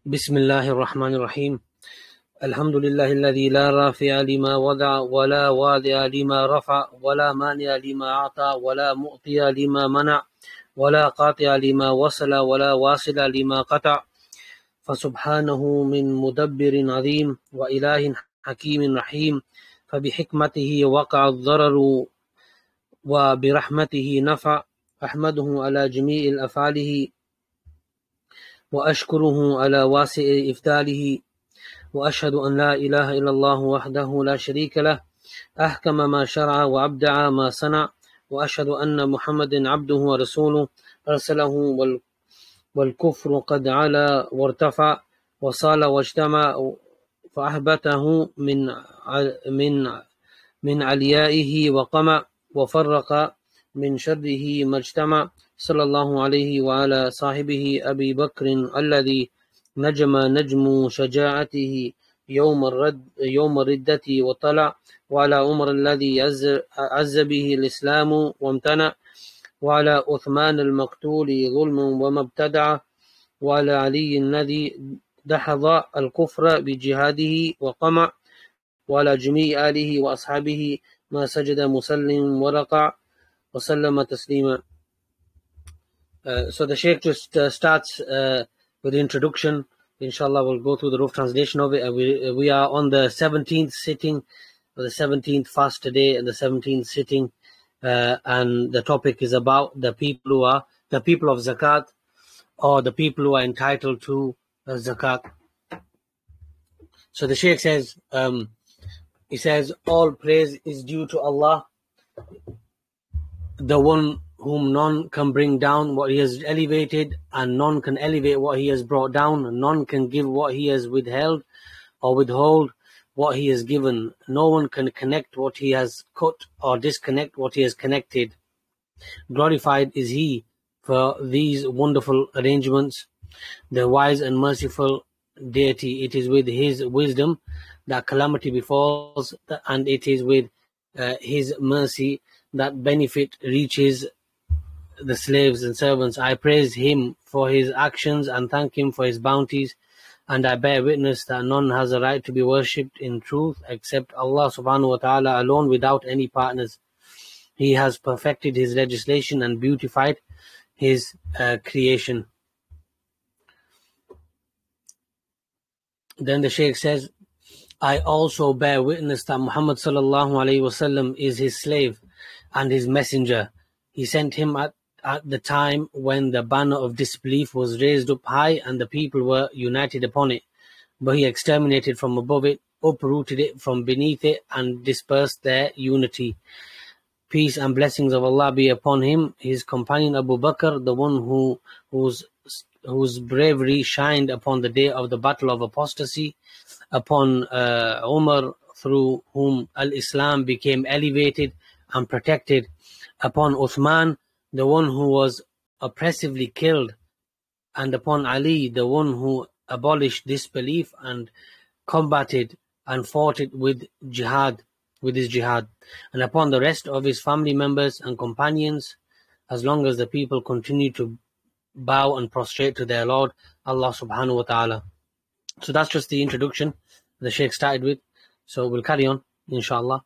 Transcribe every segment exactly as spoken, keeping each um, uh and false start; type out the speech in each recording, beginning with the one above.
بسم الله الرحمن الرحيم. الحمد لله الذي لا رافع لما وضع ولا واضع لما رفع ولا مانع لما أعطى ولا مؤتي لما منع ولا قاطع لما وصل ولا واصل لما قطع، فسبحانه من مدبر عظيم وإله حكيم رحيم، فبحكمته وقع الضرر وبرحمته نفع. أحمده على جميع الأفعاله وأشكره على واسع إفضاله، وأشهد أن لا إله إلا الله وحده لا شريك له، أحكم ما شرع وأبدع ما صنع، وأشهد أن محمد عبده ورسوله أرسله والكفر قد علا وارتفع وصال واجتمع، فأحبته من من من عليائه وقمع، وفرق من شره ما اجتمع. صلى الله عليه وعلى صاحبه أبي بكر الذي نجم نجم شجاعته يوم الرد يوم الردة وطلع، وعلى عمر الذي عز, عز به الإسلام وامتنع، وعلى عثمان المقتول ظلم وما ابتدع، وعلى علي الذي دحض الكفر بجهاده وقمع، وعلى جميع آله وأصحابه ما سجد مسلم ورقع وسلم تسليما. Uh, so the Sheikh just uh, starts uh, with the introduction. Inshallah, we'll go through the rough translation of it. And we we are on the seventeenth sitting, or the seventeenth fast today, and the seventeenth sitting, uh, and the topic is about the people who are the people of zakat, or the people who are entitled to uh, zakat. So the Sheikh says, um, he says, all praise is due to Allah, the one whom none can bring down what he has elevated, and none can elevate what he has brought down, and none can give what he has withheld, or withhold what he has given. No one can connect what he has cut, or disconnect what he has connected. Glorified is he for these wonderful arrangements, the wise and merciful deity. It is with his wisdom that calamity befalls, and it is with uh, his mercy that benefit reaches the slaves and servants. I praise him for his actions and thank him for his bounties, and I bear witness that none has a right to be worshipped in truth except Allah subhanahu wa ta'ala alone, without any partners. He has perfected his legislation and beautified his uh, creation. Then the Shaykh says, I also bear witness that Muhammad sallallahu alayhi wasallam is his slave and his messenger. He sent him at at the time when the banner of disbelief was raised up high and the people were united upon it, but he exterminated from above it, uprooted it from beneath it, and dispersed their unity. Peace and blessings of Allah be upon him, his companion Abu Bakr, the one who whose whose bravery shined upon the day of the battle of apostasy, upon uh, Umar, through whom al-Islam became elevated and protected, upon Uthman, the one who was oppressively killed, and upon Ali, the one who abolished disbelief and combated and fought it with jihad, with his jihad, and upon the rest of his family members and companions, as long as the people continue to bow and prostrate to their Lord, Allah subhanahu wa ta'ala. So that's just the introduction the Shaykh started with. So we'll carry on, inshallah.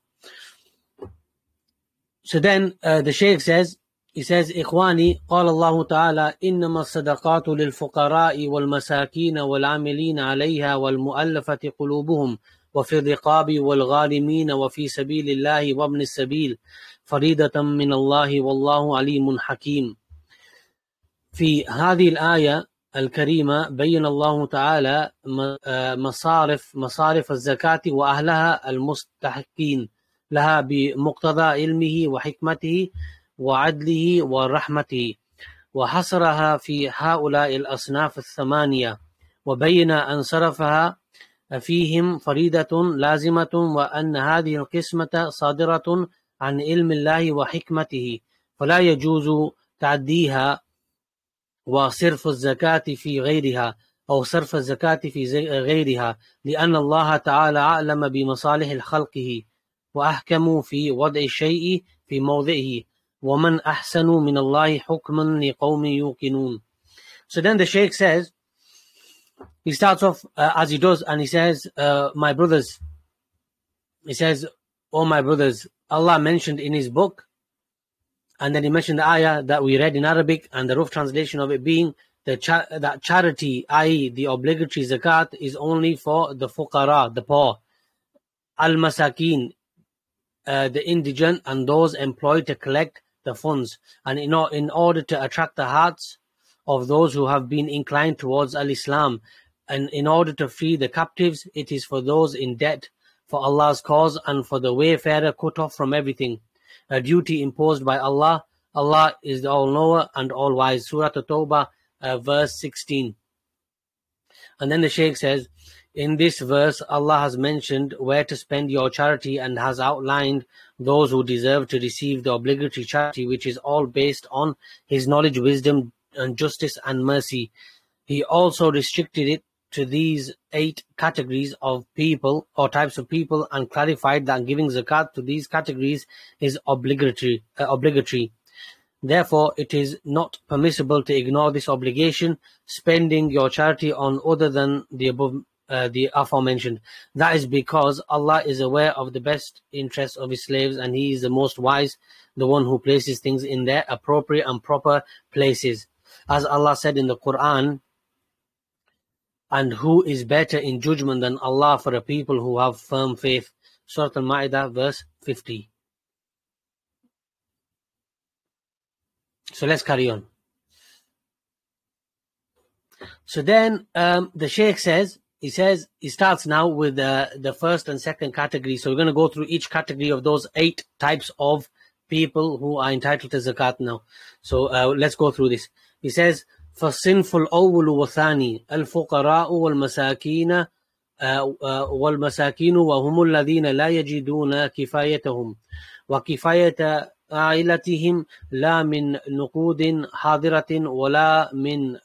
So then uh, the Shaykh says, he says, إخواني قال الله تعالى إنما الصدقات للفقراء والمساكين والعاملين عليها والمؤلفة قلوبهم وفي الرقاب والغارمين وفي سبيل الله وابن السبيل فريضة من الله والله عليم حكيم. في هذه الآية الكريمة بين الله تعالى مصارف مصارف الزكاة وأهلها المستحقين لها بمقتضى علمه وحكمته وعدله ورحمته، وحصرها في هؤلاء الأصناف الثمانية، وبين أن صرفها فيهم فريضة لازمة، وأن هذه القسمة صادرة عن علم الله وحكمته، فلا يجوز تعديها وصرف الزكاة في غيرها أو صرف الزكاة في غيرها، لأن الله تعالى أعلم بمصالح خلقه وأحكم في وضع الشيء في موضعه، وَمَنْ أَحْسَنُ مِنَ اللَّهِ حُكْمًا لِقَوْمٍ يُوقِنُونَ. So then the Shaykh says, he starts off uh, as he does, and he says, uh, my brothers, he says, oh my brothers, Allah mentioned in his book, and then he mentioned the ayah that we read in Arabic, and the rough translation of it being the cha that charity, that is the obligatory zakat, is only for the fuqara, the poor, al-masakin, uh, the indigent, and those employed to collect the funds, and in, in order to attract the hearts of those who have been inclined towards al-Islam, and in order to free the captives. It is for those in debt for Allah's cause, and for the wayfarer cut off from everything, a duty imposed by Allah. Allah is the all-knower and all-wise. Surah At-Tawbah, uh, verse sixteen. And then the Shaykh says, in this verse, Allah has mentioned where to spend your charity and has outlined those who deserve to receive the obligatory charity, which is all based on His knowledge, wisdom, and justice and mercy. He also restricted it to these eight categories of people or types of people, and clarified that giving zakat to these categories is obligatory. Uh, obligatory. Therefore, it is not permissible to ignore this obligation, spending your charity on other than the above, uh, the aforementioned. That is because Allah is aware of the best interests of His slaves, and He is the most wise, the one who places things in their appropriate and proper places. As Allah said in the Quran, and who is better in judgment than Allah for a people who have firm faith? Surah Al-Ma'idah, verse fifty. So let's carry on. So then um, the Shaykh says, he says, he starts now with uh, the first and second category. So we're going to go through each category of those eight types of people who are entitled to zakat now. So uh, let's go through this. He says, فالصنف الأول والثاني الفقراء والمساكين والمساكين وهم الذين لا يجدون كفايتهم وكفاية عائلتهم لا من نقود حاضرة ولا من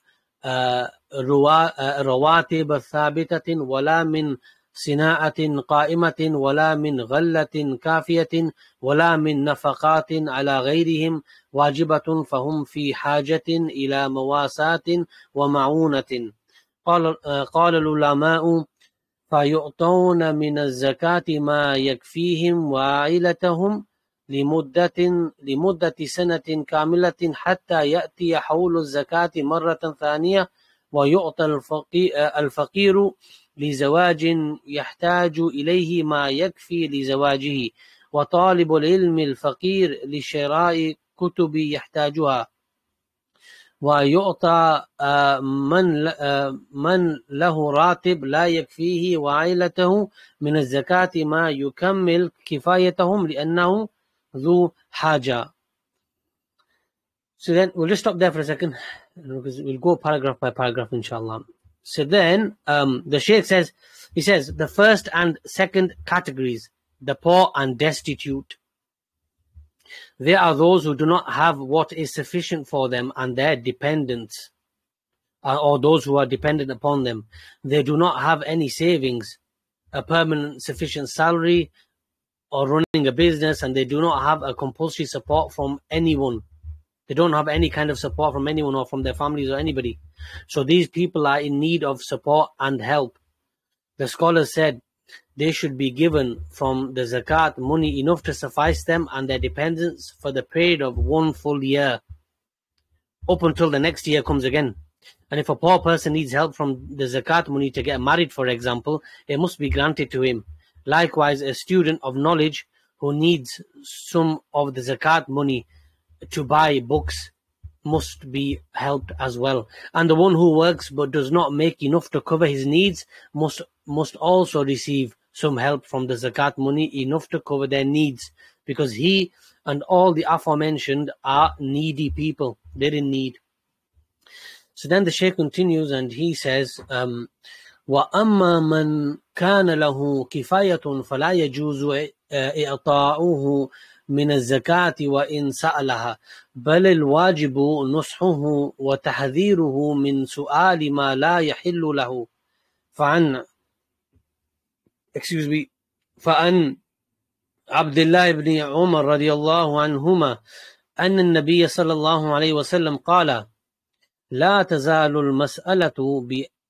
رواتب ثابتة ولا من صناعة قائمة ولا من غلة كافية ولا من نفقات على غيرهم واجبة، فهم في حاجة إلى مواساة ومعونة. قال قال العلماء فيعطون من الزكاة ما يكفيهم وعائلتهم لمدة لمدة سنة كاملة حتى يأتي حول الزكاة مرة ثانية، ويعطى الفقير لزواج يحتاج إليه ما يكفي لزواجه، وطالب العلم الفقير لشراء كتب يحتاجها، ويعطى من من له راتب لا يكفيه وعائلته من الزكاة ما يكمل كفايتهم لأنه ذو حاجة. So then we'll just stop there for a second, because we'll go paragraph by paragraph inshallah. So then um, the Shaykh says, he says, the first and second categories, the poor and destitute, they are those who do not have what is sufficient for them and their dependents, or those who are dependent upon them. They do not have any savings, a permanent sufficient salary, or running a business, and they do not have a compulsory support from anyone. They don't have any kind of support from anyone or from their families or anybody. So these people are in need of support and help. The scholars said they should be given from the zakat money enough to suffice them and their dependents for the period of one full year, up until the next year comes again. And if a poor person needs help from the zakat money to get married, for example, it must be granted to him. Likewise, a student of knowledge who needs some of the zakat money to buy books must be helped as well. And the one who works but does not make enough to cover his needs must must also receive some help from the zakat money, enough to cover their needs, because he and all the aforementioned are needy people. They're in need. So then the Shaykh continues and he says, um, وَأَمَّا مَنْ كَانَ لَهُ كِفَايَةٌ فَلَا يَجُوزُ إِعْطَاؤُهُ من الزكاة وإن سألها، بل الواجب نصحه وتحذيره من سؤال ما لا يحل له. فعن excuse me فعن عبد الله بن عمر رضي الله عنهما أن النبي صلى الله عليه وسلم قال: لا تزال المسألة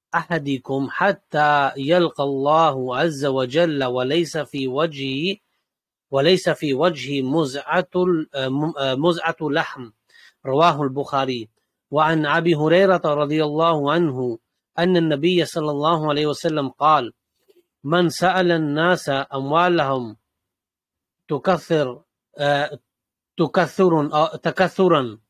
أحدكم حتى يلقى الله عز وجل وليس في وجهه وليس في وجهه مزعة مزعة لحم. رواه البخاري. وعن أبي هريرة رضي الله عنه أن النبي صلى الله عليه وسلم قال: من سأل الناس أموالهم تكثر تكثر تكثرا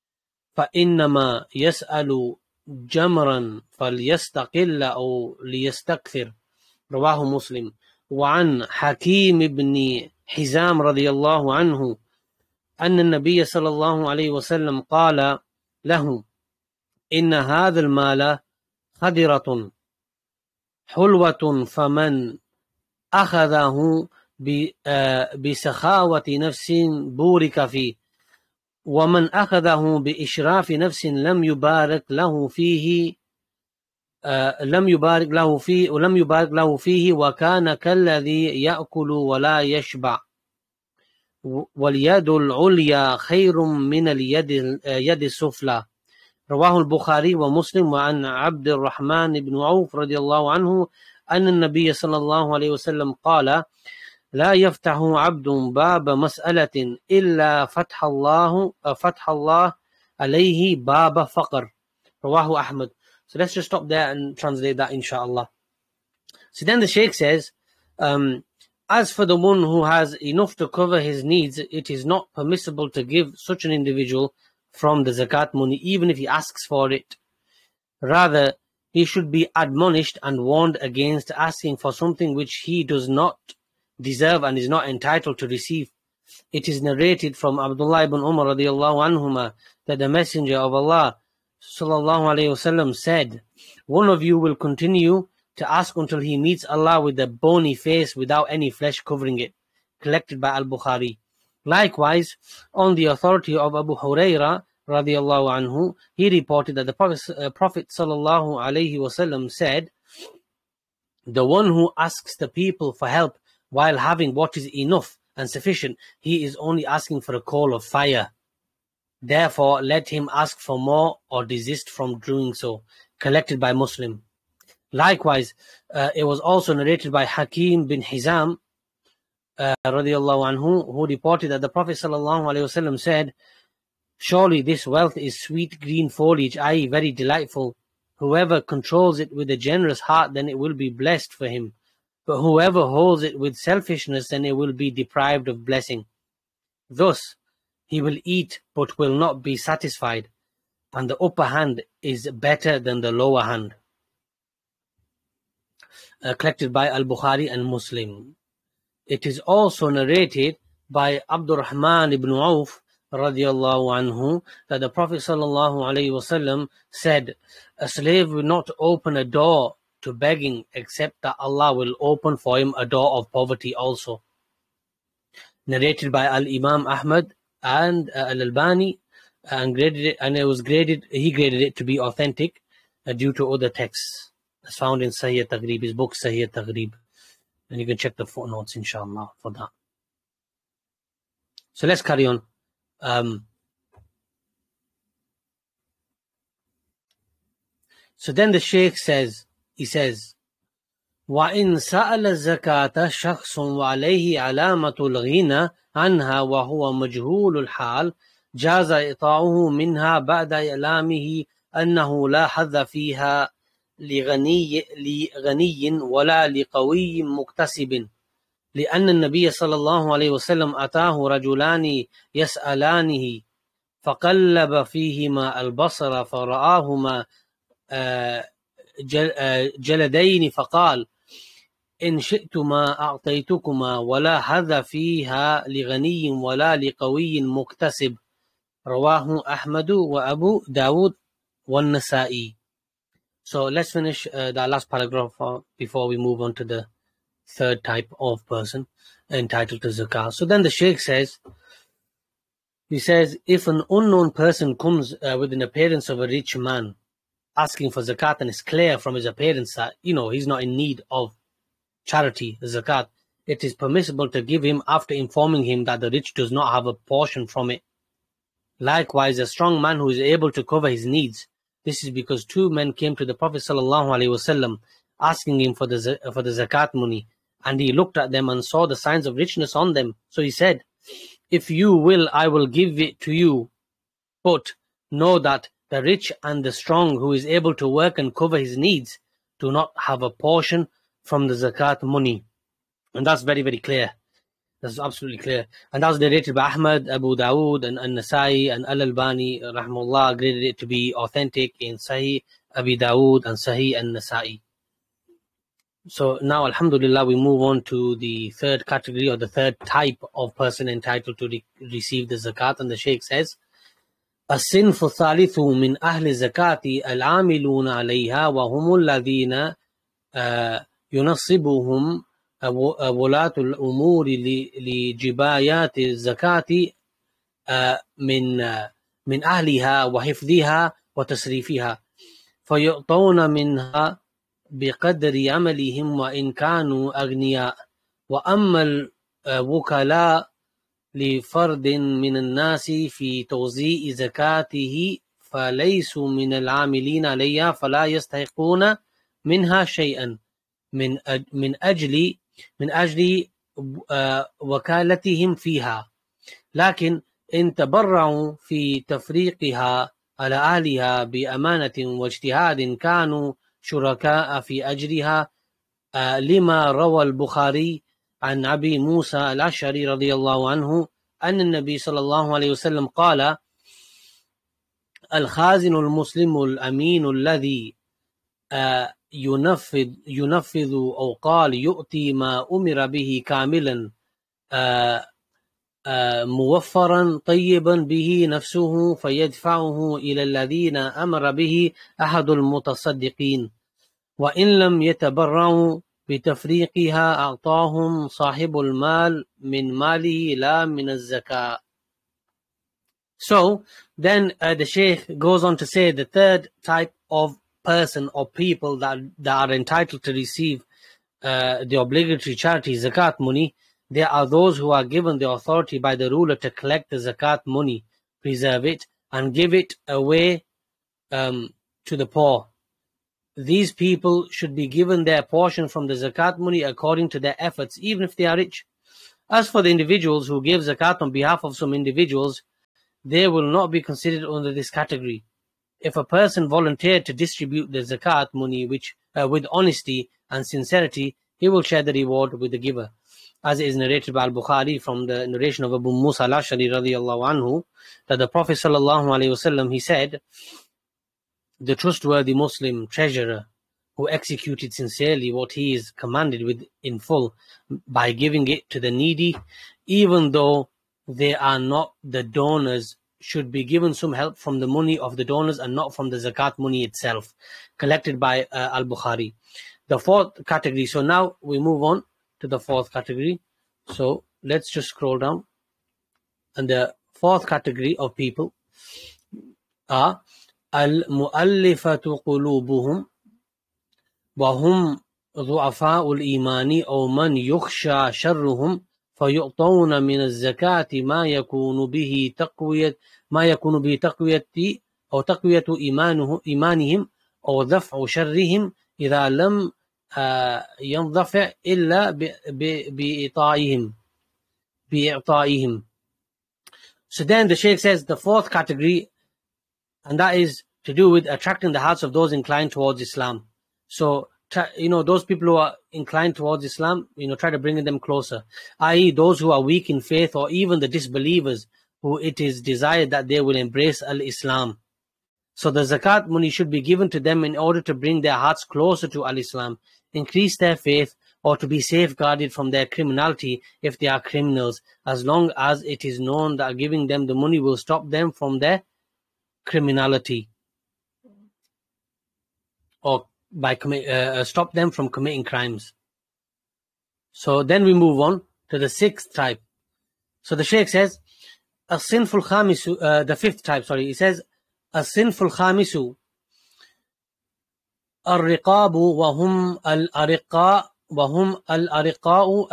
فإنما يسأل جمرا فليستقل أو ليستكثر. رواه مسلم. وعن حكيم بن حزام رضي الله عنه أن النبي صلى الله عليه وسلم قال له: إن هذا المال خضرة حلوة فمن أخذه بسخاوة نفس بورك فيه ومن أخذه بإشراف نفس لم يبارك له فيه لم يبارك له فيه ولم يبارك له فيه وكان كالذي يأكل ولا يشبع واليد العليا خير من اليد يد السفلى. رواه البخاري ومسلم. وعن عبد الرحمن بن عوف رضي الله عنه أن النبي صلى الله عليه وسلم قال: لا يفتح عبد باب مسألة إلا فتح الله فتح الله عليه باب فقر. رواه Ahmad. So let's just stop there and translate that, inshallah. So then the Shaykh says, um, as for the one who has enough to cover his needs, it is not permissible to give such an individual from the zakat money, even if he asks for it. Rather, he should be admonished and warned against asking for something which he does not deserve and is not entitled to receive. It is narrated from Abdullah ibn Umar radiallahu anhuma that the Messenger of Allah sallallahu alayhi wasallam said, one of you will continue to ask until he meets Allah with a bony face without any flesh covering it. Collected by Al-Bukhari. Likewise, on the authority of Abu Huraira radiallahu anhu, he reported that the Prophet, uh, Prophet sallallahu alayhi wasallam said, the one who asks the people for help while having what is enough and sufficient, he is only asking for a coal of fire. Therefore, let him ask for more or desist from doing so. Collected by Muslim. Likewise, uh, it was also narrated by Hakim bin Hizam uh, radiallahu anhu, who reported that the Prophet sallallahu alaihi wasallam said, surely this wealth is sweet green foliage, that is very delightful. Whoever controls it with a generous heart, then it will be blessed for him. But whoever holds it with selfishness, then it will be deprived of blessing. Thus, he will eat but will not be satisfied, and the upper hand is better than the lower hand. Uh, collected by Al-Bukhari and Muslim. It is also narrated by Abdurrahman ibn Auf radiallahu anhu that the Prophet sallallahu alayhi wasallam said, a slave will not open a door to begging except that Allah will open for him a door of poverty also. Narrated by Al-Imam Ahmad and uh, Al-Albani, and graded it, and it was graded, he graded it to be authentic uh, due to other texts. It's found in Sahih Taghrib, his book Sahih Taghrib. And you can check the footnotes, inshallah, for that. So let's carry on. Um, so then the Shaykh says, he says, وَإِن سَأَلَ الزَّكَاةَ شَخْصٌ وَعَلَيْهِ عَلَامَةُ الْغِنَى عَنْهَا وَهُوَ مَجْهُولُ الْحَالِ جَازَ إِطَاعُهُ مِنْهَا بَعْدَ إعلامه أنه لا حظ فيها لغني, لغني ولا لقوي مكتسب لأن النبي صلى الله عليه وسلم أتاه رجلان يسألانه فقلب فيهما البصر فرآهما جلدين فقال إن شئتما أعطيتكما ولا حظ فيها لغني ولا لقوي مكتسب. رواه أحمد وأبو داود والنسائي. So let's finish uh, the last paragraph uh, before we move on to the third type of person entitled to zakah. So then the Shaykh says, he says, if an unknown person comes uh, with an appearance of a rich man asking for zakat, and it's clear from his appearance that, you know, he's not in need of charity, zakat, it is permissible to give him after informing him that the rich does not have a portion from it. Likewise, a strong man who is able to cover his needs This is because two men came to the Prophet ﷺ asking him for the, for the zakat money. And he looked at them and saw the signs of richness on them. So he said, if you will, I will give it to you. But know that the rich and the strong who is able to work and cover his needs do not have a portion from the zakat money. And that's very, very clear. That's absolutely clear. And that's narrated by Ahmad, Abu Dawood, and An-Nasai, and Al-Albani, rahimahullah, graded it to be authentic in Sahih Abi Dawood and Sahih An-Nasai. So now, alhamdulillah, we move on to the third category, or the third type of person entitled to re receive the zakat. And the Shaykh says, الصنف الثالث من أهل الزكاة العاملون عليها وهم الذين ينصبهم ولاة الأمور لجبايات الزكاة من من أهلها وحفظها وتصريفها فيعطون منها بقدر عملهم وإن كانوا أغنياء. وأما الوكلاء لفرد من الناس في توزيع زكاته فليسوا من العاملين عليها فلا يستحقون منها شيئا من من أجل من أجل وكالتهم فيها، لكن إن تبرعوا في تفريقها على أهلها بأمانة واجتهاد كانوا شركاء في أجرها، لما روى البخاري عن أبي موسى الأشعري رضي الله عنه أن النبي صلى الله عليه وسلم قال: الخازن المسلم الأمين الذي ينفذ ينفذ أو قال يؤتي ما أمر به كاملا موفرا طيبا به نفسه فيدفعه إلى الذين أمر به أحد المتصدقين، وإن لم يتبرعوا بتفريقها أعطاهم صاحب المال من ماله لا من الزكاة. So then uh, the Shaykh goes on to say the third type of person or people that, that are entitled to receive uh, the obligatory charity zakat money. There are those who are given the authority by the ruler to collect the zakat money, preserve it, and give it away um, to the poor. These people should be given their portion from the zakat money according to their efforts, even if they are rich. As for the individuals who give zakat on behalf of some individuals, they will not be considered under this category. If a person volunteered to distribute the zakat money which, uh, with honesty and sincerity, he will share the reward with the giver. As it is narrated by Al-Bukhari from the narration of Abu Musa al-Ash'ari radiyallahu anhu, that the Prophet sallallahu alaihi wasallam, he said, the trustworthy Muslim treasurer who executed sincerely what he is commanded with in full by giving it to the needy, even though they are not the donors, should be given some help from the money of the donors and not from the zakat money itself, collected by uh, Al-Bukhari. The fourth category. So now we move on to the fourth category. So let's just scroll down. And the fourth category of people are al-mu'allifatu qulubuhum wa hum du'afa'ul imani aw man yukhsha sharruhum فيعطون من الزكاة ما يكون به تقوية ما يكون به تقوية أو تقوية إيمانه إيمانهم أو دفع شرهم إذا لم ينضفع إلا بإعطائهم بإعطائهم. So then the Shaykh says the fourth category, and that is to do with attracting the hearts of those inclined towards Islam. So you know, those people who are inclined towards Islam, you know, try to bring them closer, that is those who are weak in faith, or even the disbelievers who it is desired that they will embrace al-Islam. So the zakat money should be given to them in order to bring their hearts closer to al-Islam, increase their faith, or to be safeguarded from their criminality if they are criminals, as long as it is known that giving them the money will stop them from their criminality, or by commit, uh, stop them from committing crimes. So then we move on to the sixth type. So the Shaykh says, as-sinful khamisu, uh, the fifth type, sorry, he says, as-sinful khamisu ar-riqabu wa hum al-ariqa wa hum al-ariqa'u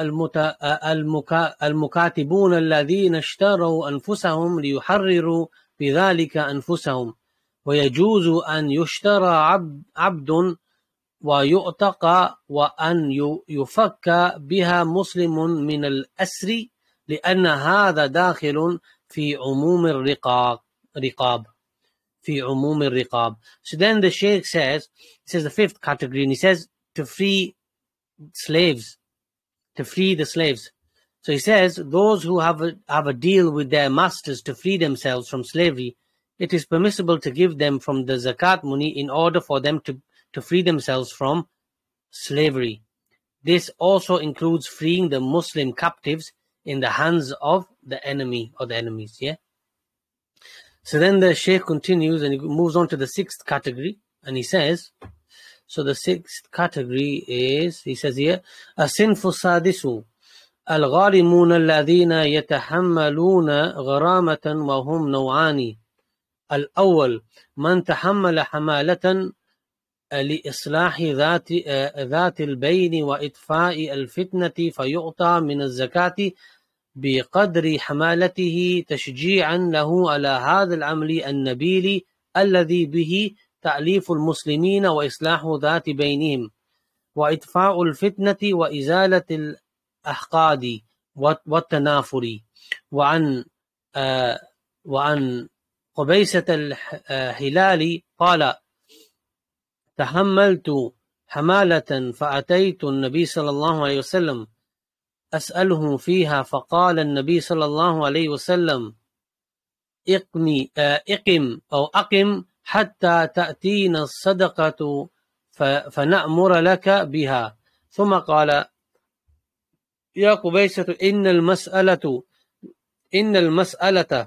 al-mukatibun alladhina ishtaraw anfusahum liyuharriru bidhalika anfusahum ويجوز أن يشترى عبد, عبد ويؤتق وأن يفك بها مسلم من الأسر لأن هذا داخل في عموم الرقاب رقاب في عموم الرقاب. So then the Shaykh says, he says the fifth category, and he says to free slaves, to free the slaves. So he says those who have a, have a deal with their masters to free themselves from slavery, it is permissible to give them from the zakat money in order for them to, to free themselves from slavery. This also includes freeing the Muslim captives in the hands of the enemy or the enemies. Yeah. So then the Shaykh continues and he moves on to the sixth category, and he says, so the sixth category is, he says here, الصنف السادس الغارمون الذين يتحملون غرامة وهم نوعان. الأول من تحمل حمالة لإصلاح ذات ذات البين وإطفاء الفتنة فيعطى من الزكاة بقدر حمالته تشجيعا له على هذا العمل النبيل الذي به تأليف المسلمين وإصلاح ذات بينهم وإطفاء الفتنة وإزالة الأحقاد والتنافر. وعن آه وعن قبيسة الحلال قال تحملت حمالة فأتيت النبي صلى الله عليه وسلم أسأله فيها فقال النبي صلى الله عليه وسلم اقمي اقم أو أقم حتى تأتينا الصدقة فنأمر لك بها. ثم قال يا قبيسة إن المسألة إن المسألة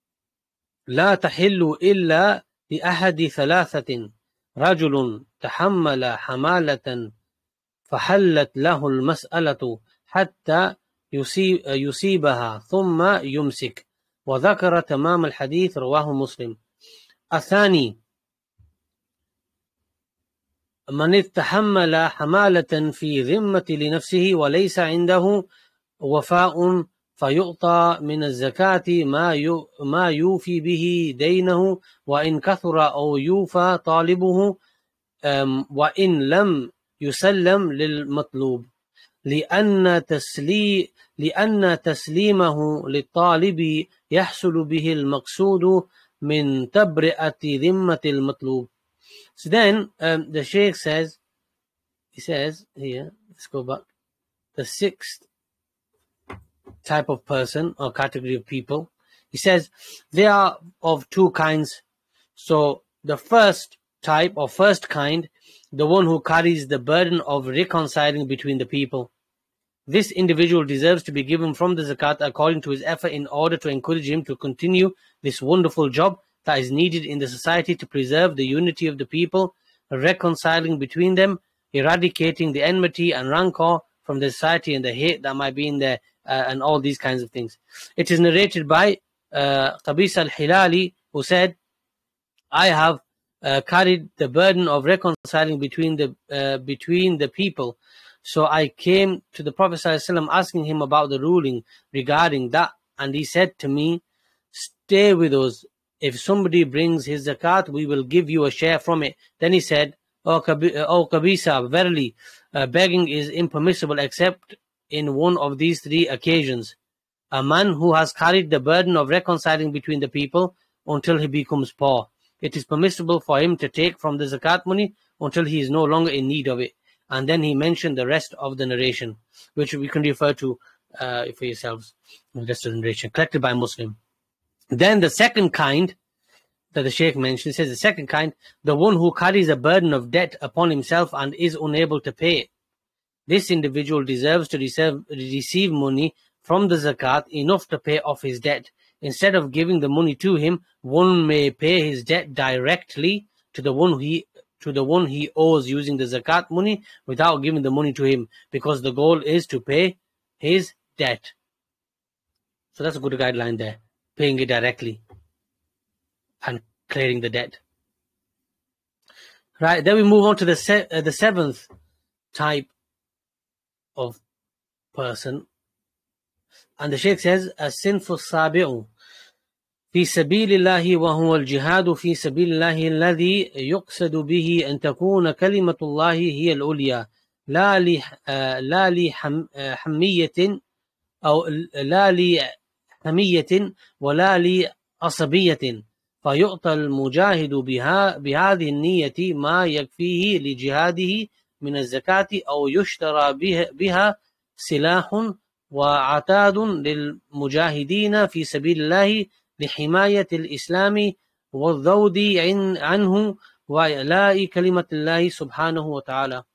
لا تحل إلا لأحد ثلاثة: رجل تحمل حمالة فحلت له المسألة حتى يصيب يصيبها ثم يمسك. وذكر تمام الحديث، رواه مسلم. الثاني من استحمل حمالة في ذمة لنفسه وليس عنده وفاء فيعطى من الزكاة ما ما يوفي به دينه وإن كثر أو يوفى طالبه وإن لم يسلم للمطلوب، لأن تسلي لأن تسليمه للطالب يحصل به المقصود من تبرئة ذمة المطلوب. So then um, the Shaykh says, he says here, let's go back, the sixth type of person or category of people, he says they are of two kinds. So the first type or first kind, the one who carries the burden of reconciling between the people. This individual deserves to be given from the zakat according to his effort in order to encourage him to continue this wonderful job that is needed in the society to preserve the unity of the people, reconciling between them, eradicating the enmity and rancor from the society and the hate that might be in there, uh, and all these kinds of things. It is narrated by uh, Qabisa al-Hilali, who said, I have uh, carried the burden of reconciling between the uh, between the people. So I came to the Prophet ﷺ asking him about the ruling regarding that, and he said to me, stay with us. If somebody brings his zakat, we will give you a share from it. Then he said, O Qabisa, verily, uh, begging is impermissible except in one of these three occasions. A man who has carried the burden of reconciling between the people until he becomes poor. It is permissible for him to take from the zakat money until he is no longer in need of it. And then he mentioned the rest of the narration, which we can refer to uh, for yourselves. The rest of the narration, collected by Muslim. Then the second kind that the Shaykh mentioned, says the second kind, the one who carries a burden of debt upon himself and is unable to pay it. This individual deserves to receive, receive money from the zakat enough to pay off his debt. Instead of giving the money to him, one may pay his debt directly to the one he to the one he owes using the zakat money without giving the money to him, because the goal is to pay his debt. So that's a good guideline there, paying it directly and clearing the debt. Right, then we move on to the se- uh, the seventh type of person, and the Shaykh says, as sinful sabi'u في سبيل الله وهو الجهاد في سبيل الله الذي يقصد به أن تكون كلمة الله هي العليا لا لا لحمية أو لا لحمية ولا لعصبية، فيعطى المجاهد بها بهذه النية ما يكفيه لجهاده من الزكاة، أو يشترى بها سلاح وعتاد للمجاهدين في سبيل الله لحماية الإسلام والذود عنه وإعلاء كلمة الله سبحانه وتعالى.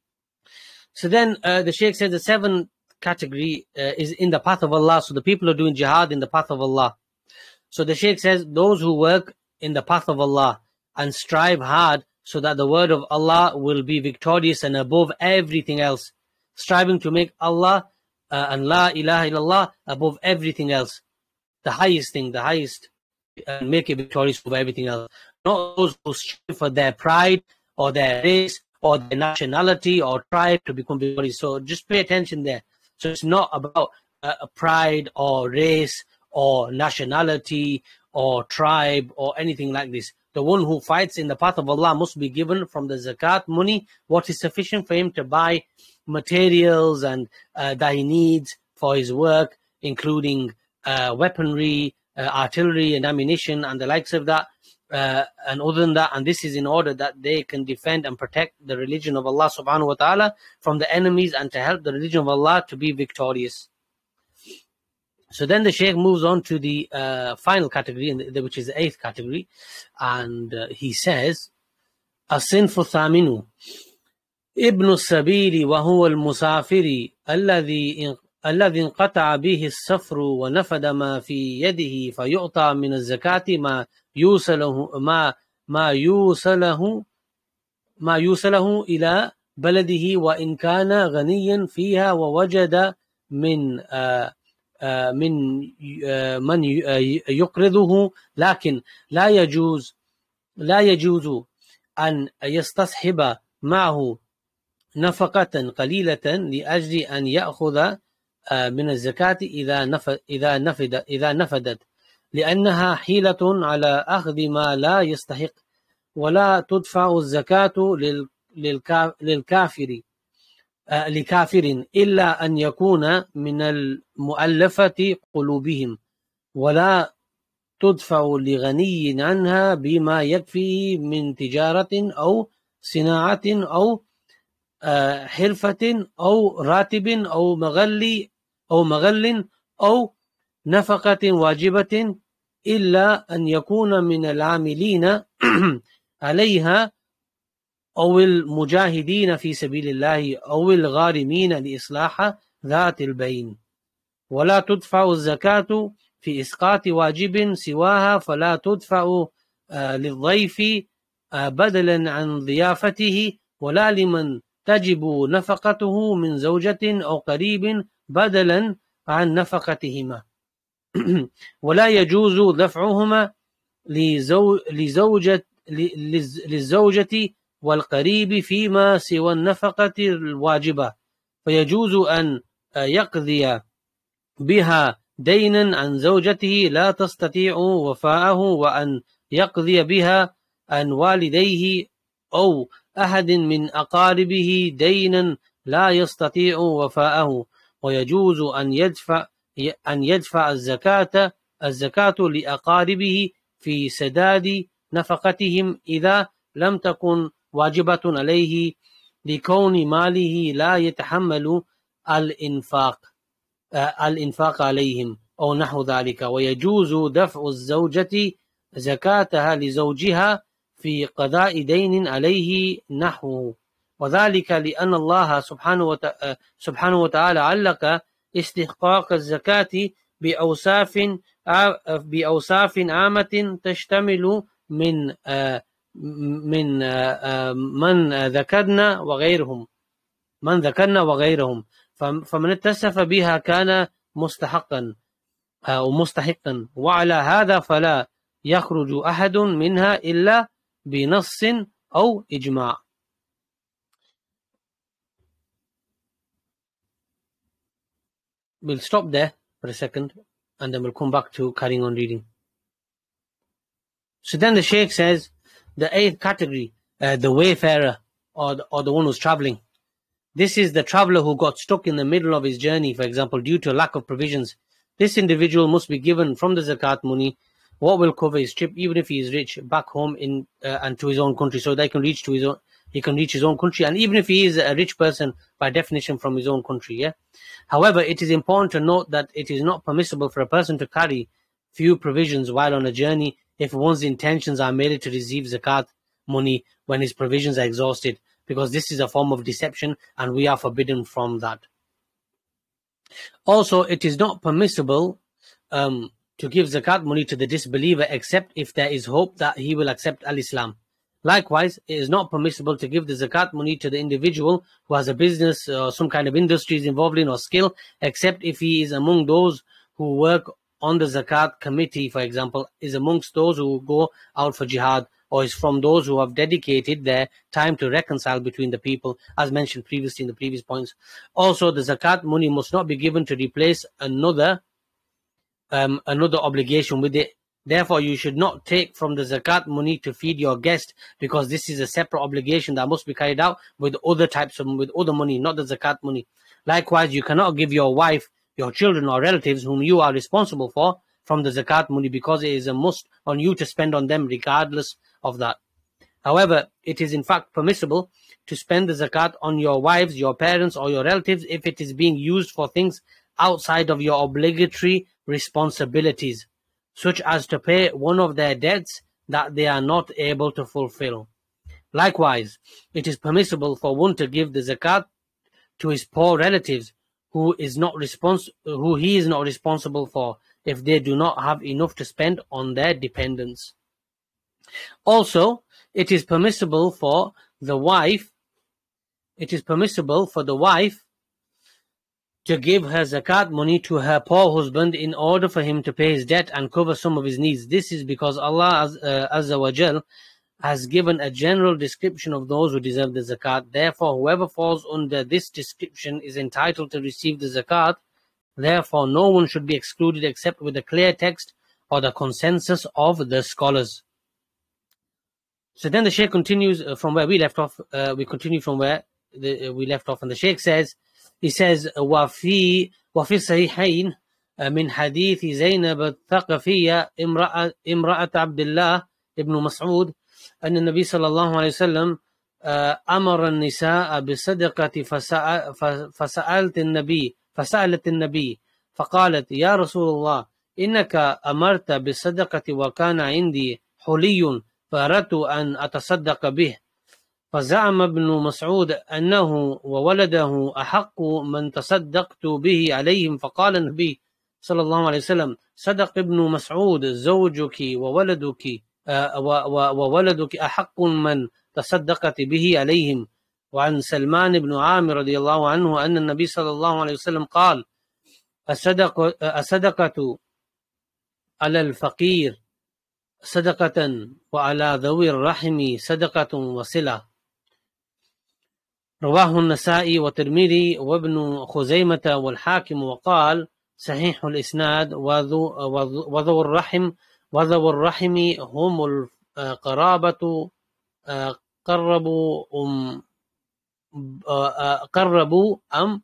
So then uh, the Shaykh said the seventh category uh, is in the path of Allah. So the people are doing jihad in the path of Allah. So the Shaykh says those who work in the path of Allah and strive hard so that the word of Allah will be victorious and above everything else, striving to make Allah uh, and La ilaha illallah above everything else, the highest thing, the highest, and uh, make it victorious over everything else. Not those who strive for their pride or their race or their nationality or tribe to become victorious. So just pay attention there. So it's not about uh, pride or race or nationality or tribe or anything like this. The one who fights in the path of Allah must be given from the zakat money what is sufficient for him to buy materials and uh, that he needs for his work, including uh, weaponry, uh, artillery and ammunition and the likes of that, uh, and other than that. And this is in order that they can defend and protect the religion of Allah subhanahu wa ta'ala from the enemies and to help the religion of Allah to be victorious. So then the Shaykh moves on to the uh, final category, which is the eighth category, and uh, he says, الصنف الثامن ابن السبيل وهو المسافر الذي الذي انقطع به السفر ونفد ما في يده فيعطى من الزكاة ما يوصله ما ما يوصله ما يوصله إلى بلده وإن كان غنيا فيها ووجد من آه من من يقرضه، لكن لا يجوز لا يجوز أن يستصحب معه نفقة قليلة لأجل أن يأخذ من الزكاة إذا نفد إذا نفد إذا نفدت، لأنها حيلة على أخذ ما لا يستحق، ولا تدفع الزكاة للكافر لكافر إلا أن يكون من المؤلفة قلوبهم، ولا تدفع لغني عنها بما يكفي من تجارة أو صناعة أو حرفة أو راتب أو مغل أو مغل أو نفقة واجبة، إلا أن يكون من العاملين عليها أو المجاهدين في سبيل الله أو الغارمين لإصلاح ذات البين. ولا تدفع الزكاة في إسقاط واجب سواها، فلا تدفع للضيف بدلا عن ضيافته، ولا لمن تجب نفقته من زوجة أو قريب بدلا عن نفقتهما، ولا يجوز دفعهما لزوجة للزوجة والقريب فيما سوى النفقة الواجبة، فيجوز أن يقضي بها دينا عن زوجته لا تستطيع وفاءه، وأن يقضي بها عن والديه أو أحد من أقاربه دينا لا يستطيع وفاءه، ويجوز أن يدفع أن يدفع الزكاة الزكاة لأقاربه في سداد نفقتهم إذا لم تكن واجبة عليه لكون ماله لا يتحمل الإنفاق الإنفاق عليهم أو نحو ذلك. ويجوز دفع الزوجة زكاتها لزوجها في قضاء دين عليه نحوه، وذلك لأن الله سبحانه وتعالى علق استحقاق الزكاة بأوصاف بأوصاف عامة تشتمل من من من ذكرنا وغيرهم من ذكرنا وغيرهم فمن اتصف بها كان مستحقا أو مستحقا، وعلى هذا فلا يخرج أحد منها إلا بنص أو إجماع. We'll stop there for a second and then we'll come back to carrying on reading. So then the Shaykh says, the eighth category, uh, the wayfarer, or the, or the one who's traveling. This is the traveler who got stuck in the middle of his journey, for example, due to a lack of provisions. This individual must be given from the zakat money what will cover his trip, even if he is rich, back home in uh, and to his own country, so they can reach to his own, he can reach his own country, and even if he is a rich person by definition from his own country. Yeah. However, it is important to note that it is not permissible for a person to carry few provisions while on a journey if one's intentions are merely to receive zakat money when his provisions are exhausted, because this is a form of deception and we are forbidden from that. Also, it is not permissible um, to give zakat money to the disbeliever except if there is hope that he will accept al-Islam. Likewise, it is not permissible to give the zakat money to the individual who has a business or some kind of industries involved in or skill, except if he is among those who work on the zakat committee, for example, is amongst those who go out for jihad, or is from those who have dedicated their time to reconcile between the people, as mentioned previously in the previous points. Also, the zakat money must not be given to replace another um, another obligation with it. Therefore, you should not take from the zakat money to feed your guest, because this is a separate obligation that must be carried out with other types of, with other money, not the zakat money. Likewise, you cannot give your wife, your children or relatives whom you are responsible for from the zakat money, because it is a must on you to spend on them regardless of that. However, it is in fact permissible to spend the zakat on your wives, your parents or your relatives if it is being used for things outside of your obligatory responsibilities, such as to pay one of their debts that they are not able to fulfill. Likewise, it is permissible for one to give the zakat to his poor relatives who is not respons- who he is not responsible for, if they do not have enough to spend on their dependents. Also, it is permissible for the wife, it is permissible for the wife to give her zakat money to her poor husband in order for him to pay his debt and cover some of his needs. This is because Allah uh, Azza wa Jal has given a general description of those who deserve the zakat. Therefore, whoever falls under this description is entitled to receive the zakat. Therefore, no one should be excluded except with a clear text or the consensus of the scholars. So then the Shaykh continues uh, from where we left off. Uh, we continue from where the, uh, we left off, and the Shaykh says, he says, وفي وفي الصحيحين من حديث زينب الثقفية امرأة امرأة عبد الله ابن مسعود أن النبي صلى الله عليه وسلم أمر النساء بالصدقة فسألت النبي فسألت النبي فقالت يا رسول الله إنك أمرت بالصدقة وكان عندي حلي فأردت أن أتصدق به. فزعم ابن مسعود أنه وولده أحق من تصدقت به عليهم. فقال النبي صلى الله عليه وسلم صدق ابن مسعود زوجك وولدك وولدك أحق من تصدقت به عليهم. وعن سلمان بن عامر رضي الله عنه أن النبي صلى الله عليه وسلم قال الصدقة, الصدقة على الفقير صدقة وعلى ذوي الرحم صدقة وصلة. رواه النسائي والترمذي وابن خزيمة والحاكم وقال صحيح الإسناد. وذو, وذو الرحم وذو الرحم هم القرابة قربوا أم قربوا أم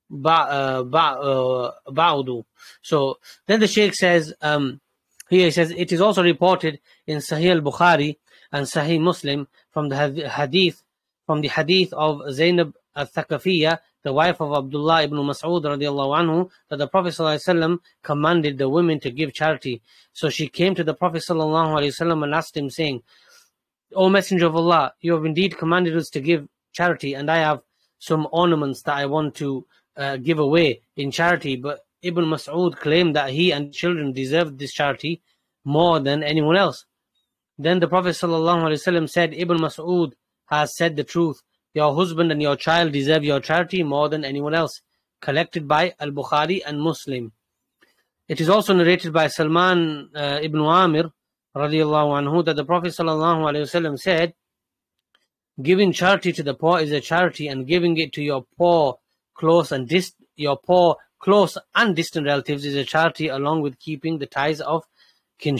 بعضوا. So then the Shaykh says, um, here he says, it is also reported in Sahih al-Bukhari and Sahih Muslim from the hadith, from the hadith of Zainab al-Thaqafiyya, the wife of Abdullah ibn Mas'ud radiallahu anhu, that the Prophet sallallahu alaihi wasallam commanded the women to give charity. So she came to the Prophet sallallahu alaihi wasallam and asked him, saying, O Messenger of Allah, you have indeed commanded us to give charity, and I have some ornaments that I want to uh, give away in charity, but Ibn Mas'ud claimed that he and children deserved this charity more than anyone else. Then the Prophet ﷺ said, Ibn Mas'ud has said the truth. Your husband and your child deserve your charity more than anyone else. Collected by Al-Bukhari and Muslim. It is also narrated by Salman uh, ibn Amir radiallahu anhu that the Prophet ﷺ said, giving charity to the poor is a charity, and giving it to your poor, close and dist your poor, close and distant relatives is a charity, along with keeping the ties of kinship.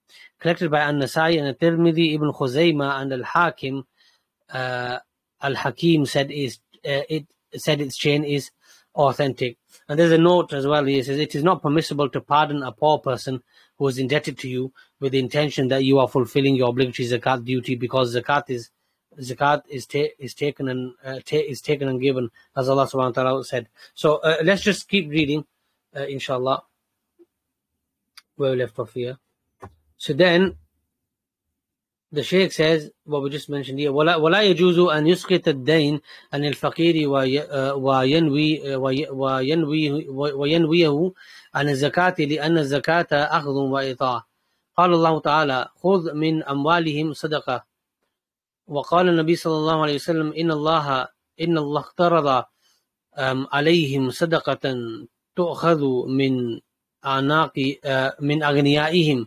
collected by An-Nasai and At-Tirmidhi, Ibn Khuzaymah, and Al-Hakim. Uh, Al-Hakim said is uh, it said its chain is authentic. And there's a note as well. He says it is not permissible to pardon a poor person who is indebted to you with the intention that you are fulfilling your obligatory zakat duty, because zakat is zakat is ta- is taken and uh, ta- is taken and given, as Allah subhanahu wa ta'ala said. So uh, let's just keep reading, uh, inshallah, where we left off here. So then the Shaykh says what we just mentioned here: ولا ولا يجوز أن يسقط الدين عن الفقير وينوي وينوي وينويه عن الزكاة لأن الزكاة أخذ وإعطاء. قال الله تعالى: خذ من أموالهم صدقة. وقال النبي صلى الله عليه وسلم: إن الله إن الله اقترض عليهم صدقة تؤخذ من أعناق من أغنيائهم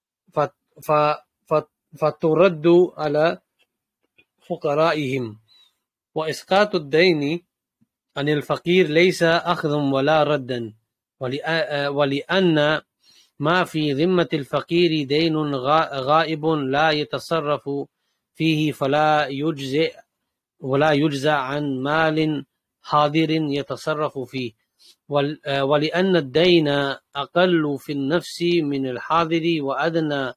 فترد على فقرائهم. وإسقاط الدين عن الفقير ليس أخذ ولا ردا، ولأن ما في ذمة الفقير دين غائب لا يتصرف فيه فلا يجزئ ولا يجزى عن مال حاضر يتصرف فيه، ولأن الدين أقل في النفس من الحاضر وأدنى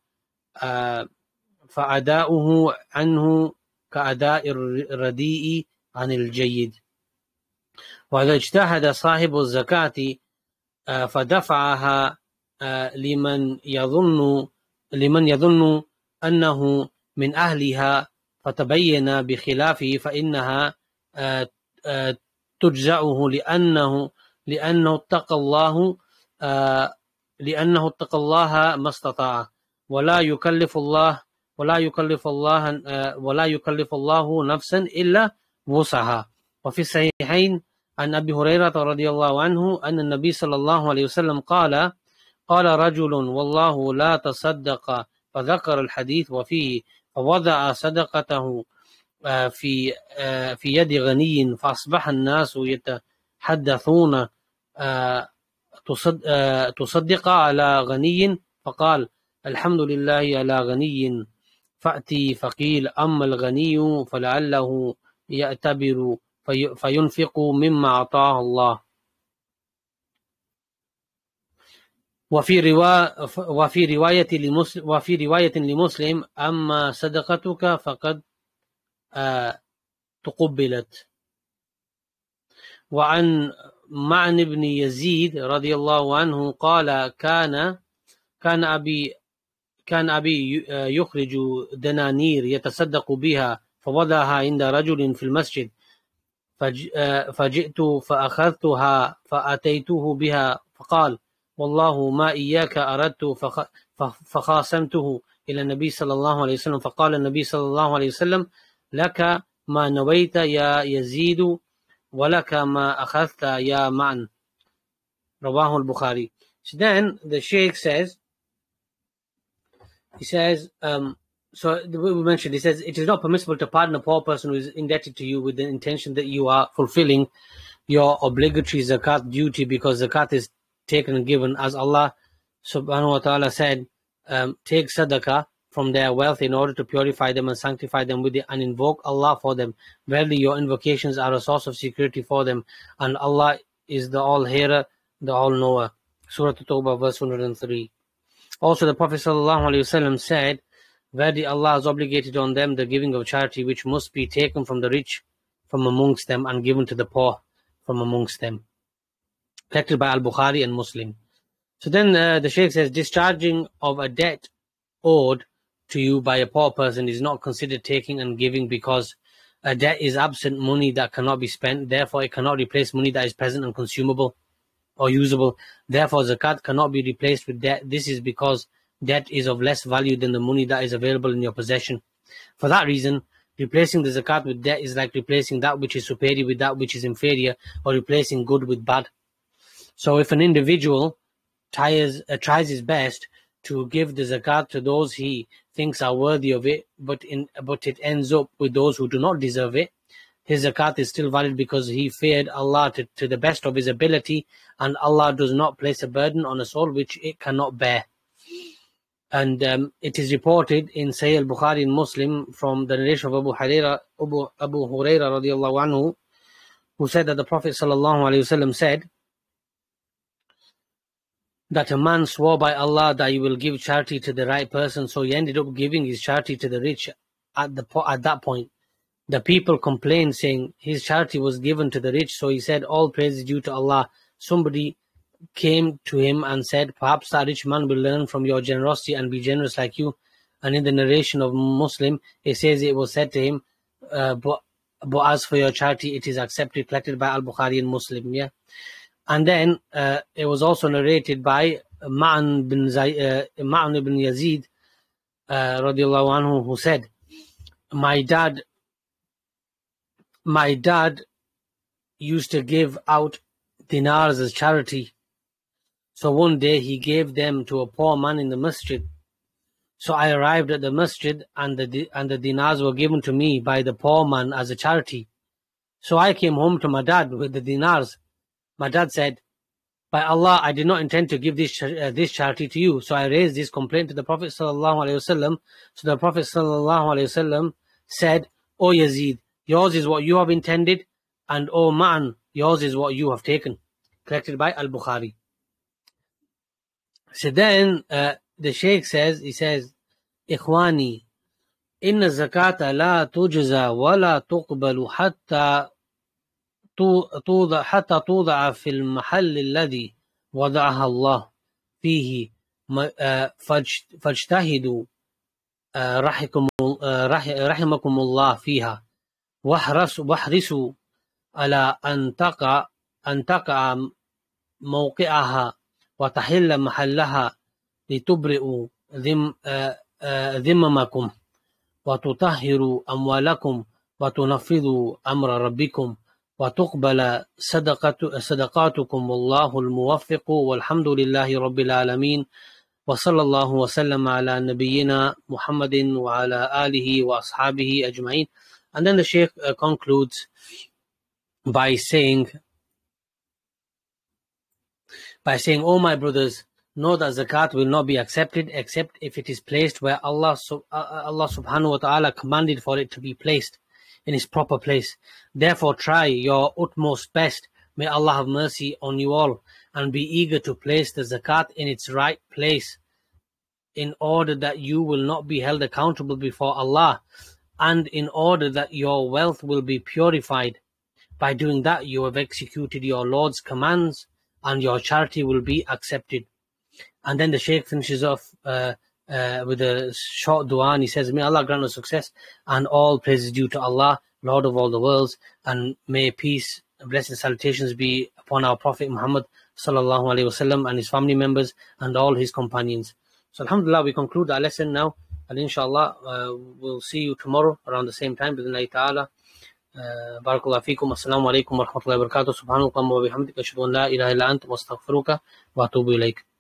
فأداؤه عنه كأداء الرديء عن الجيد. وإذا اجتهد صاحب الزكاة فدفعها لمن يظن لمن يظن أنه من أهلها فتبين بخلافه فإنها تجزعه لأنه لأنه اتقى الله لأنه اتقى الله ما استطاع، ولا يكلف الله ولا يكلف الله ولا يكلف الله نفسا إلا وسعها. وفي الصحيحين عن أبي هريرة رضي الله عنه أن النبي صلى الله عليه وسلم قال: قال رجل والله لا تصدق، فذكر الحديث وفيه فوضع صدقته في في يد غني فأصبح الناس يتحدثون تصدق على غني، فقال: الحمد لله على غني، فأتي فقيل أما الغني فلعله يعتبر فينفق مما أعطاه الله. وفي رواية وفي رواية لمسلم وفي رواية لمسلم أما صدقتك فقد آه تقبلت. وعن معن بن يزيد رضي الله عنه قال: كان كان أبي كان أبي يخرج دنانير يتصدق بها فوضعها عند رجل في المسجد، فجئت فأخذتها فأتيته بها فقال: والله ما إياك أردت، فخاصمته إلى النبي صلى الله عليه وسلم، فقال النبي صلى الله عليه وسلم: لك ما نويت يا يزيد ولك ما أخذت يا معن. رواه البخاري. So then the Shaykh says, he says, um, so we mentioned, he says, it is not permissible to pardon a poor person who is indebted to you with the intention that you are fulfilling your obligatory zakat duty, because zakat is taken and given, as Allah subhanahu wa ta'ala said, um, take sadaqah from their wealth in order to purify them and sanctify them with it, and invoke Allah for them. Verily your invocations are a source of security for them, and Allah is the all-hearer, the all-knower. Surah At-Tawbah, verse one hundred three. Also the Prophet sallallahu alaihi wasallam said, verily Allah has obligated on them the giving of charity, which must be taken from the rich from amongst them and given to the poor from amongst them. Collected by Al-Bukhari and Muslim. So then uh, the Shaykh says, discharging of a debt owed to you by a poor person is not considered taking and giving, because a debt is absent money that cannot be spent. Therefore, it cannot replace money that is present and consumable or usable. Therefore, zakat cannot be replaced with debt. This is because debt is of less value than the money that is available in your possession. For that reason, replacing the zakat with debt is like replacing that which is superior with that which is inferior, or replacing good with bad. So if an individual tries, uh, tries his best to give the zakat to those he thinks are worthy of it, but in but it ends up with those who do not deserve it, his zakat is still valid, because he feared Allah to, to the best of his ability, and Allah does not place a burden on a soul which it cannot bear. And um, it is reported in Sahih al-Bukhari and Muslim from the narration of Abu Huraira, Abu, Abu Huraira radiallahu anhu, who said that the Prophet sallallahu alaihi wasallam said that a man swore by Allah that he will give charity to the right person, so he ended up giving his charity to the rich. At the at that point, the people complained, saying his charity was given to the rich. So he said, all praise is due to Allah. Somebody came to him and said, perhaps that rich man will learn from your generosity and be generous like you. And in the narration of Muslim, it says it was said to him, uh, but, but as for your charity, it is accepted, collected by Al-Bukhari and Muslim. Yeah. And then uh, it was also narrated by Ma'an bin, Zay, uh, Ma'an ibn Yazid, uh, radiallahu anhu, who said, my dad, my dad used to give out dinars as charity. So one day he gave them to a poor man in the masjid. So I arrived at the masjid, and the and the dinars were given to me by the poor man as a charity. So I came home to my dad with the dinars. My dad said, by Allah, I did not intend to give this uh, this charity to you. So I raised this complaint to the Prophet sallallahu alaihi wasallam. So the Prophet sallallahu alaihi wasallam said, O Yazid, yours is what you have intended, and O Ma'an, yours is what you have taken. Collected by Al-Bukhari. So then uh, the Shaykh says, he says, Ikhwani, inna zakata la tujza wa la tuqbalu hatta توضع حتى توضع في المحل الذي وضعها الله فيه فاجتهدوا رحمكم رحمكم الله فيها واحرصوا واحرصوا على أن تقع أن تقع موقعها وتحل محلها لتبرئوا ذم ذممكم وتطهروا أموالكم وتنفذوا أمر ربكم وتقبل صدقات صدقاتكم والله الموفق والحمد لله رب العالمين وصلى الله وسلم على نبينا محمد وعلى آله وأصحابه أجمعين. And then the Shaykh uh, concludes by saying, by saying, oh my brothers, know that zakat will not be accepted except if it is placed where Allah, uh, Allah subhanahu wa ta'ala commanded for it to be placed, in its proper place. Therefore try your utmost best, may Allah have mercy on you all, and be eager to place the zakat in its right place, in order that you will not be held accountable before Allah, and in order that your wealth will be purified. By doing that, you have executed your Lord's commands, and your charity will be accepted. And then the Shaykh finishes off uh, Uh, with a short dua, and he says, may Allah grant us success, and all praise is due to Allah, Lord of all the worlds, and may peace, blessings, salutations be upon our Prophet Muhammad sallallahu alaihi wasallam and his family members and all his companions. So alhamdulillah, we conclude our lesson now, and inshallah uh, we'll see you tomorrow around the same time, bi'idhnillahi ta'ala. uh, barakallahu feekum. Assalamu alaikum wa rahmatullahi wa barakatuh. Subhanallah wa bihamdika, ashhadu an la ilaha illa anta, wa astaghfiruka wa atubu ilayk.